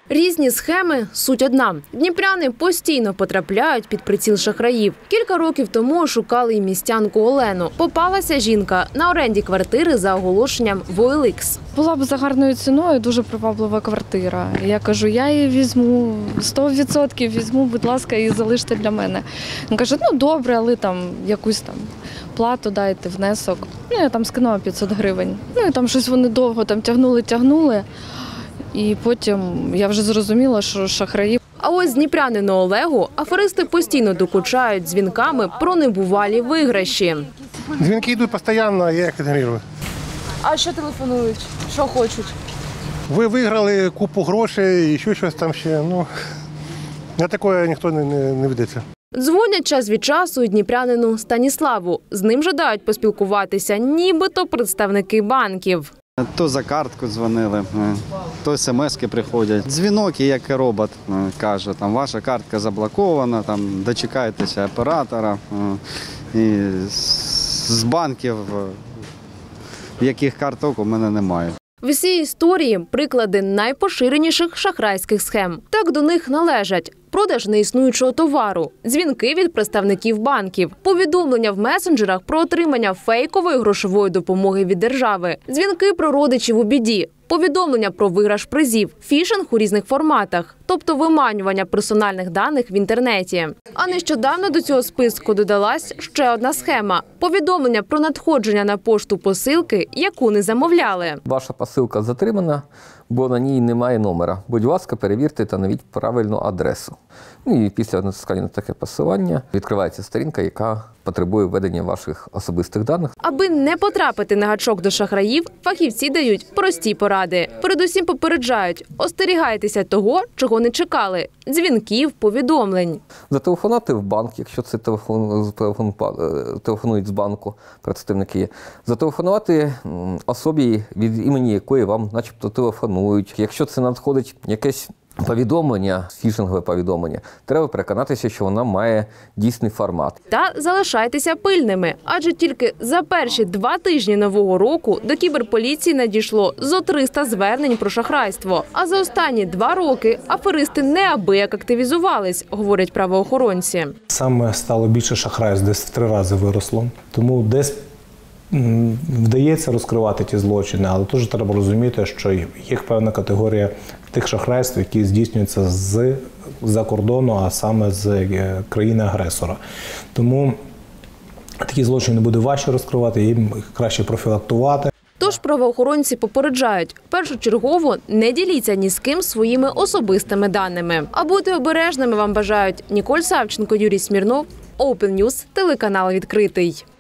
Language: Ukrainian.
Різні схеми – суть одна. Дніпряни постійно потрапляють під приціл шахраїв. Кілька років тому шукали й містянку Олену. Попалася жінка на оренді квартири за оголошенням в OLX. Була б за гарною ціною, дуже приваблива квартира. Я кажу, я її візьму, 100% візьму, будь ласка, і залиште для мене. Він каже, ну добре, але там якусь там плату дайте, внесок. Ну, я там скинула 500 гривень. Ну і там щось вони довго там тягнули. І потім я вже зрозуміла, що шахраї. А ось дніпрянину Олегу аферисти постійно докучають дзвінками про небувалі виграші. Дзвінки йдуть постійно, я їх ігнорую. А що телефонують? Що хочуть? Ви виграли купу грошей і ще щось там ще. Ну, на таке ніхто не ведеться. Дзвонять час від часу і дніпрянину Станіславу. З ним жадають поспілкуватися нібито представники банків. То за картку дзвонили, то смски приходять. Дзвінок, як робот, каже, там ваша картка заблокована, там дочекайтеся оператора. І з банків, яких карток у мене немає. В усій історії – приклади найпоширеніших шахрайських схем. Так до них належать продаж неіснуючого товару, дзвінки від представників банків, повідомлення в месенджерах про отримання фейкової грошової допомоги від держави, дзвінки про родичів у біді, повідомлення про виграш призів, фішинг у різних форматах, тобто виманювання персональних даних в інтернеті. А нещодавно до цього списку додалась ще одна схема – повідомлення про надходження на пошту посилки, яку не замовляли. Ваша посилка затримана, бо на ній немає номера. Будь ласка, перевірте та навіть правильну адресу. Ну і після натискання на таке посилання відкривається сторінка, яка потребує введення ваших особистих даних. Аби не потрапити на гачок до шахраїв, фахівці дають прості поради. Передусім попереджають – остерігайтеся того, чого не чекали – дзвінків, повідомлень. Зателефонувати в банк, якщо це телефонують з банку представники. Зателефонувати особі, від імені якої вам начебто телефонують. Якщо це надходить якесь повідомлення, фішингове повідомлення, треба переконатися, що вона має дійсний формат. Та залишайтеся пильними, адже тільки за перші 2 тижні нового року до кіберполіції надійшло зо 300 звернень про шахрайство. А за останні 2 роки аферисти неабияк активізувались, говорять правоохоронці. Саме стало більше шахрайств, десь в 3 рази виросло. Тому десь вдається розкривати ті злочини, але теж треба розуміти, що є певна категорія тих шахрайств, які здійснюються з-за кордону, а саме з країни-агресора. Тому такі злочини буде важче розкривати, їм краще профілактувати. Тож правоохоронці попереджають – першочергово не діліться ні з ким своїми особистими даними. А бути обережними вам бажають Ніколь Савченко, Юрій Смірнов, Open News, телеканал «Відкритий».